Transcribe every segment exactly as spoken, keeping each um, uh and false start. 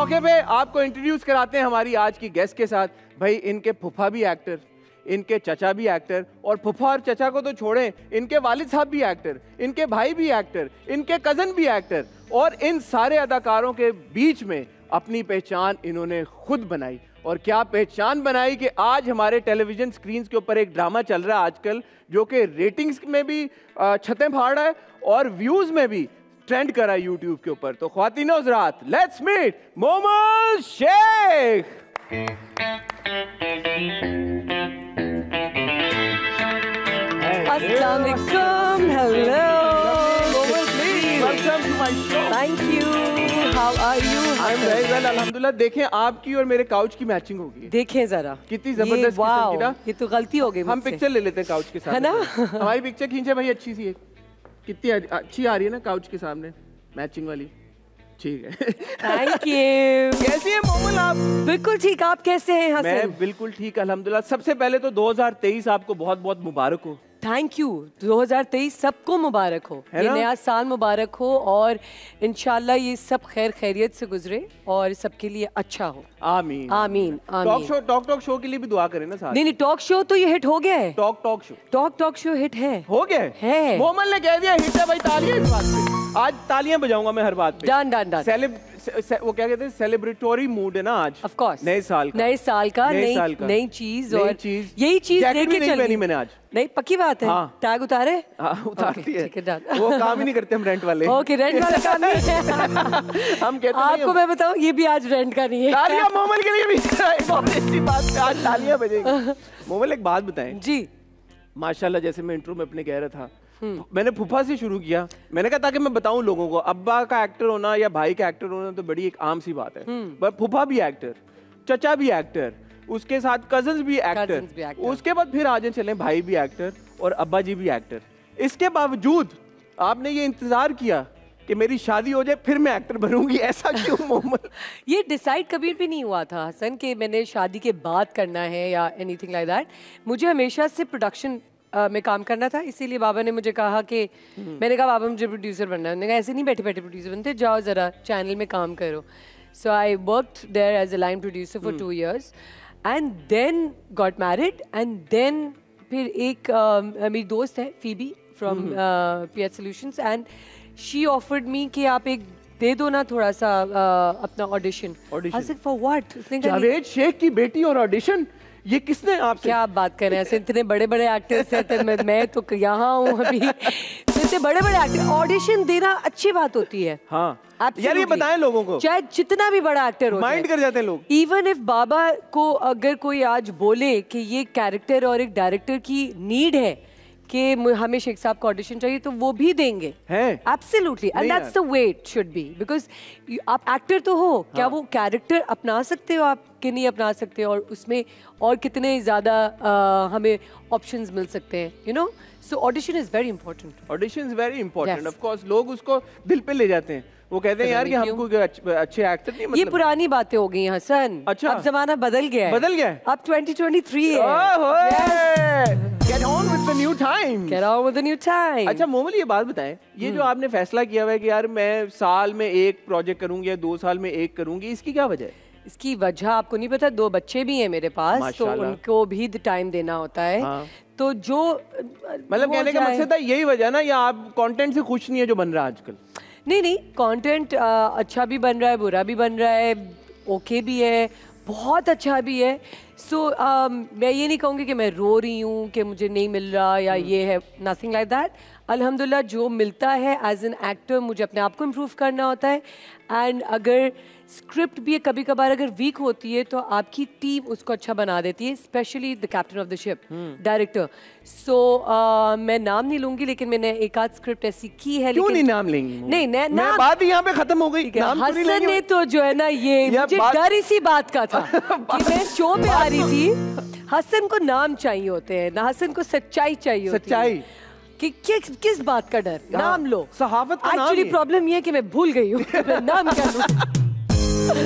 मौके पे आपको इंट्रोड्यूस कराते हैं हमारी आज की गेस्ट के साथ। भाई इनके फूफा भी एक्टर, इनके चचा भी एक्टर, और फूफा और चचा को तो छोड़ें, इनके वालिद साहब भी एक्टर, इनके भाई भी एक्टर, इनके कजन भी एक्टर, और इन सारे अदाकारों के बीच में अपनी पहचान इन्होंने खुद बनाई। और क्या पहचान बनाई कि आज हमारे टेलीविजन स्क्रीन के ऊपर एक ड्रामा चल रहा है आजकल, जो कि रेटिंग्स में भी छतें फाड़ रहा है और व्यूज में भी ट्रेंड कर रहा है यूट्यूब के ऊपर। तो ख्वातीन और हज़रात, लेट्स मीट मोमल शेख। अस्सलाम वालेकुम, hello, welcome to my show. Thank you, how are you? I am very well, अल्हम्दुलिल्लाह। देखें आपकी और मेरे काउच की मैचिंग होगी। देखें जरा कितनी जबरदस्त किस्म की ना। ये तो गलती हो गई हम पिक्चर ले लेते हैं काउच के साथ, है ना? हमारी पिक्चर खींचे भाई, अच्छी सी एक, कितनी अच्छी आ रही है ना काउच के सामने, मैचिंग वाली। ठीक है, थैंक यू। कैसी है मोमल आप? बिल्कुल ठीक, आप कैसे हैं हसन? मैं बिल्कुल ठीक अल्हम्दुलिल्लाह। सबसे पहले तो दो हज़ार तेईस आपको बहुत बहुत मुबारक हो। Thank you. दो हज़ार तेईस सबको मुबारक हो, ये नया साल मुबारक हो, और इंशाल्लाह ये सब खैर खैरियत से गुजरे और सबके लिए अच्छा हो। आमीन आमीन आमीन। Talk show talk talk show के लिए भी दुआ करें ना साथ। नहीं नहीं, टॉक शो तो ये हिट हो गया है। Talk talk show talk talk show hit है, हो गया है। मोमल ने कह दिया हिट है भाई, तालियां इस बात पे। आज तालियां बजाऊंगा मैं हर बात पे। Done done done. सेलिब से, से, वो क्या कहते हैं, सेलिब्रेटरी मूड है ना आज। ऑफ कोर्स, नए साल का, नए साल का, नए नई साल का। नई चीज, नई और चीज, यही चीज जैकेट भी लेके नहीं पहनी चली मैंने आज। नहीं, पक्की बात है। हाँ। टैग उतारे? हाँ, उतारती है। ठीक है, डन। वो काम ही नहीं करते हम रेंट वाले। ओके, रेंट वाला काम नहीं है। हम कहते नहीं आपको हम। मैं बताऊं, ये भी आज रेंट का नहीं है। तालियां मोमल के लिए भी। बहुत अच्छी बात है, आज तालियां बजेंगी। मोमल एक बात बताएं जी। माशाल्लाह, जैसे मैं इंट्रो में अपने कह रहा था, मैंने फूफा से शुरू किया। मैंने कहा ताकि मैं बताऊं लोगों को, अब्बा का एक्टर होना या भाई का एक्टर होना तो बड़ी एक आम सी बात है, पर फूफा भी एक्टर, चचा भी एक्टर, उसके साथ कजन्स भी एक्टर, भी एक्टर। उसके बाद फिर आगे चले भाई भी एक्टर और अब्बा जी भी एक्टर। इसके बावजूद आपने ये इंतजार किया कि मेरी शादी हो जाए फिर मैं एक्टर बनूंगी, ऐसा क्यों मोमल? ये डिसाइड कभी भी नहीं हुआ था हसन कि मैंने शादी के बाद करना है या एनीथिंग लाइक दैट। मुझे हमेशा से प्रोडक्शन Uh, में काम करना था, इसीलिए बाबा ने मुझे कहा कि मैंने कहा बाबा मुझे प्रोड्यूसर बनना है। उन्होंने कहा ऐसे नहीं बैठे बैठे प्रोड्यूसर बनते, जाओ ज़रा चैनल में काम करो। So I worked there as a line producer for two years and then got married, and then फिर एक uh, मेरी दोस्त है Phoebe from P H solutions, and she offered me कि आप एक दे दो ना थोड़ा सा uh, अपना audition. Audition for what? Javed Sheikh की बेटी और ऑडिशन, ये किसने आपसे? क्या आप बात कर रहे हैं, ऐसे इतने बड़े बड़े एक्टर्स हैं, तो मैं, मैं तो यहाँ हूँ अभी। इतने बड़े बड़े एक्टर, ऑडिशन देना अच्छी बात होती है। हाँ यार, ये बताएं लोगों को, चाहे जितना भी बड़ा एक्टर हो, माइंड कर जाते हैं लोग। इवन इफ बाबा को अगर कोई आज बोले कि ये कैरेक्टर और एक डायरेक्टर की नीड है कि हमें शेख साहब का ऑडिशन चाहिए, तो वो भी देंगे। Absolutely, and that's the way it should be, because आप एक्टर तो हो, हाँ। क्या वो कैरेक्टर अपना सकते हो आप कि नहीं अपना सकते, और उसमें और कितने ज़्यादा हमें ऑप्शंस मिल सकते हैं, you know. So audition is very important. Audition is very important, of course. लोग उसको दिल पे ले जाते हैं, वो कहते हैं यार कि हमको अच्छे एक्टर नहीं, मतलब ये पुरानी बातें हो गई हैं हसन। अच्छा, अब जमाना बदल गया है, बदल गया है, अब ट्वेंटी ट्वेंटी थ्री है। Get on with the new times. Get on with the new times. अच्छा मोमल, ये बात बताएं, ये जो आपने फैसला किया हुआ है कि यार मैं साल में एक प्रोजेक्ट करूंगी या दो साल में एक करूंगी, इसकी क्या वजह है? इसकी वजह आपको नहीं पता, दो बच्चे भी हैं मेरे पास, तो उनको भी टाइम देना होता है। हाँ। तो जो मतलब कहने का मकसद है यही वजह ना, या आप कंटेंट से खुश नहीं है जो बन रहा है आजकल? नहीं नहीं, कंटेंट अच्छा भी बन रहा है, बुरा भी बन रहा है, ओके भी है, बहुत अच्छा भी है। सो so, uh, मैं ये नहीं कहूँगी कि मैं रो रही हूँ कि मुझे नहीं मिल रहा या ये है, नथिंग लाइक दैट। अल्हम्दुलिल्लाह जो मिलता है एज एन एक्टर, मुझे अपने आप को इम्प्रूव करना होता है। एंड अगर स्क्रिप्ट भी कभी कभार अगर वीक होती है तो आपकी टीम उसको अच्छा बना देती है, specially the captain of the ship, director. So मैं नाम नहीं लूंगी, लेकिन मैंने एक आध स्क्रिप्ट ऐसी की है। क्यों नहीं नाम लेंगी? नहीं, ना, मैं बात ही यहाँ पे खत्म हो गई। हसन ने तो जो है ना, ये मुझे डर इसी बात का था कि मैं शो पे आ रही थी। हसन को नाम चाहिए होते हैं ना, हसन को सच्चाई चाहिए होती है। सच्चाई कि किस किस बात का डर? नाम लो, सहावत का नाम। एक्चुअली प्रॉब्लम ये है कि मैं भूल गई हूँ नाम क्या लूं।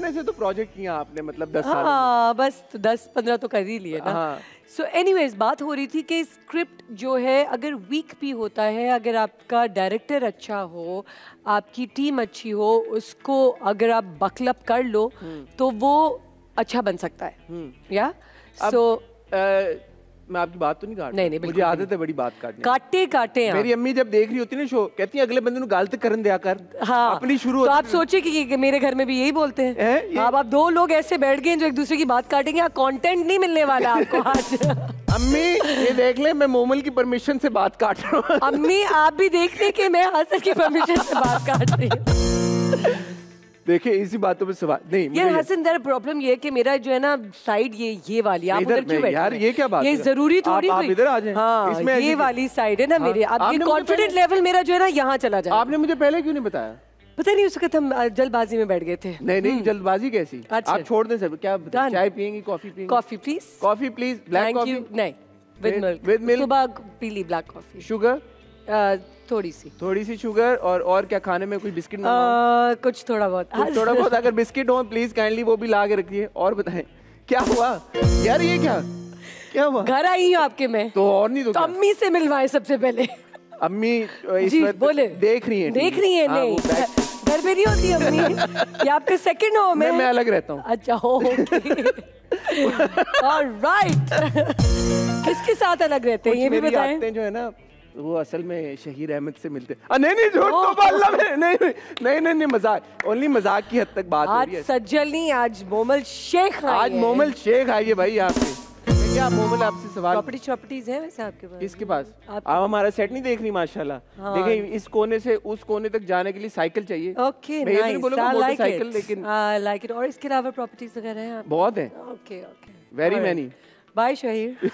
इतने से तो प्रोजेक्ट किया आपने, मतलब दस साल हाँ बस तो दस पंद्रह तो कर ही लिए ना। हाँ। सो एनीवेज बात हो रही थी कि स्क्रिप्ट जो है अगर वीक भी होता है, अगर आपका डायरेक्टर अच्छा हो, आपकी टीम अच्छी हो, उसको अगर आप बकलप कर लो तो वो अच्छा बन सकता है। या सो मैं आपकी बात तो नहीं काट नहीं, नहीं, मुझे आदत है बड़ी बात काटने। काटे काटे आप। मेरी अम्मी जब देख रही होती है ना शो, कहती है अगले बंदे को गलत करन दिया कर। हाँ, अपनी शुरू तो आप सोचे कि, कि मेरे घर में भी यही बोलते हैं, हैं? अब आप दो लोग ऐसे बैठ गए जो एक दूसरे की बात काटेंगे, कंटेंट नहीं मिलने वाला आपको आज। अम्मी ये देख ले, मैं मोमल की परमिशन से बात काट रहा हूँ। अम्मी आप भी देख ले कि मैं हसन की परमिशन से बात काट रही हूँ। देखिए इसी बातों पे सवाल नहीं। ये हसन जरा प्रॉब्लम ये है कि मेरा जो है ना साइड ये ये वाली, आप उधर क्यों बैठे यार ये क्या बात ये है? जरूरी थोड़ी आप, आप इधर आ जाएं। हाँ, इसमें ये वाली साइड है ना मेरी। अब ये आपने मुझे कॉन्फिडेंट पहले- लेवल मेरा जो है ना यहाँ चला जाए। आपने मुझे पहले क्यों नहीं बताया? पता नहीं, उस वक्त हम अ, जल्दबाजी में बैठ गए थे। नहीं नहीं जल्दबाजी कैसी? अच्छा। आप छोड़ दें सब। क्या Done. चाय पियेंगी, कॉफी पियेंगी? Coffee please. Coffee please. Black thank coffee? You. नहीं, with With- milk. with milk? सुबह पी ली ब्लैक कॉफी। शुगर? थोड़ी सी। थोड़ी सी शुगर। और और क्या खाने में कुछ बिस्किट मंगवाऊं? अ, कुछ थोड़ा बहुत। कुछ थोड़ा बहुत अगर बिस्किट हो प्लीज काइंडली वो भी ला के रखिए। और बताएं क्या हुआ यार? ये क्या क्या हुआ? घर आई हूँ आपके में तो और नहीं तो तो क्या? अम्मी से मिलवाए सबसे पहले। अम्मी इस जी वक्त बोले। देख रही हैं देख रही है। हाँ, नहीं वो बैठ- घर पे नहीं होती अम्मी, ये आपका सेकंड होम मैं है। मैं अलग रहता हूँ। अच्छा हो ऑलराइट। किसके साथ अलग रहते हैं कुछ ये भी मेरी बताएं। आदतें जो है ना वो असल में शहीर अहमद से मिलते हैं। नहीं नहीं झूठ तो बोलना मैं नहीं नहीं नहीं नहीं, नहीं मजाक, ओनली मजाक की हद तक बात हो आज रही है। सज्जल नहीं, आज मोमल शेख आई आज है। मोमल शेख आई है भाई यहाँ पे। मैं क्या मोमल आपसे सवाल प्रॉपर्टी प्रॉपर्टीज है वैसे आपके पास? किसके पास? आप- आप हमारा सेट नहीं देख रही माशाल्लाह। हाँ। देखिए इस कोने से उस कोने तक जाने के लिए साइकिल चाहिए। ओके मैं ये तो नहीं नाइस, बोलूंगा आई लाइक मोटरसाइकिल, इट, लेकिन आई लाइक इट। और इसके अलावा प्रॉपर्टीज वगैरह हैं आप? बहुत है। Okay okay, very many. Bye Shaheer.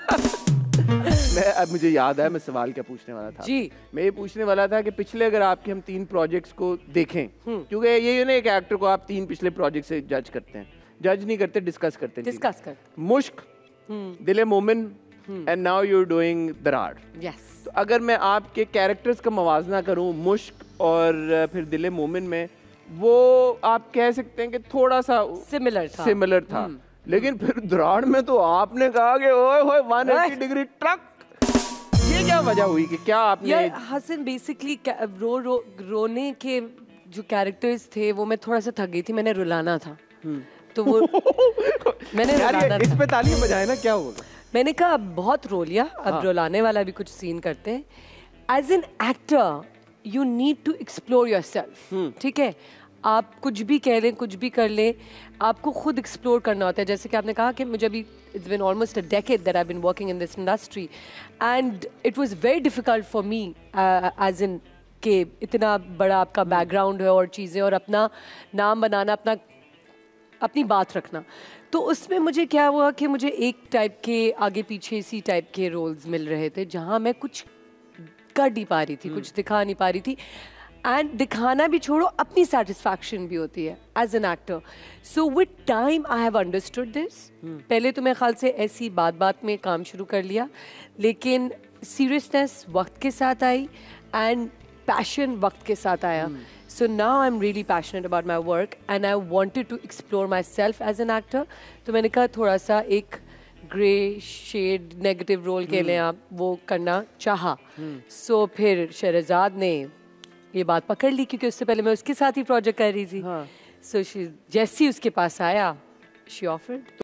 मैं अब मुझे याद है मैं सवाल क्या पूछने वाला था। जी मैं ये पूछने वाला था कि पिछले अगर आपके हम तीन प्रोजेक्ट्स को देखें, क्योंकि ये ये ना एक एक्टर को आप तीन पिछले प्रोजेक्ट से जज करते हैं, जज नहीं करते, डिस्कस करते हैं। डिस्कस कर। Mushk, Dil-e Momin and now you are doing Daraar. Yes. तो अगर मैं आपके कैरेक्टर्स का मवाजना करूं मुश्क और फिर दिले मोमिन में, वो आप कह सकते हैं कि थोड़ा सा सिमिलर था। सिमिलर था। लेकिन फिर दरार में तो आपने कहा कि ओए होए वन एटी डिग्री ट्रक। ये क्या वजह हुई कि क्या आपने? यार हसन बेसिकली रो रो रोने के जो कैरेक्टर्स थे वो मैं थोड़ा सा थक गई थी, मैंने रुलाना था तो वो मैंने यार रुलाना ये इस था। पे तालियां बजाए ना, क्या होगा? मैंने कहा अब बहुत रो लिया, अब रुलाने वाला भी कुछ सीन करते हैं। As an actor you need to explore yourself. ठीक है, आप कुछ भी कह लें, कुछ भी कर लें, आपको खुद एक्सप्लोर करना होता है। जैसे कि आपने कहा कि मुझे अभी it's been almost a decade that I been working in this industry and it was very difficult for me as in कि इतना बड़ा आपका बैकग्राउंड है और चीज़ें और अपना नाम बनाना, अपना अपनी बात रखना। तो उसमें मुझे क्या हुआ कि मुझे एक टाइप के आगे पीछे इसी टाइप के रोल्स मिल रहे थे जहाँ मैं कुछ कर नहीं पा रही थी, कुछ दिखा नहीं पा रही थी। एंड दिखाना भी छोड़ो, अपनी सेटिस्फैक्शन भी होती है as an actor. So with time I have understood this. पहले तो मेरे ख्याल से ऐसी बात बात में काम शुरू कर लिया, लेकिन सीरियसनेस वक्त के साथ आई एंड पैशन वक्त के साथ आया। So now I'm really passionate about my work and I wanted to explore myself as an actor. तो मैंने कहा थोड़ा सा एक ग्रे शेड नेगेटिव रोल के लिए आप वो करना चाहा। So फिर शहरजाद ने ये बात पकड़ ली क्योंकि उससे पहले मैं उसके साथ ही प्रोजेक्ट कर रही थी। हाँ। So she जैसी उसके पास आया she offered.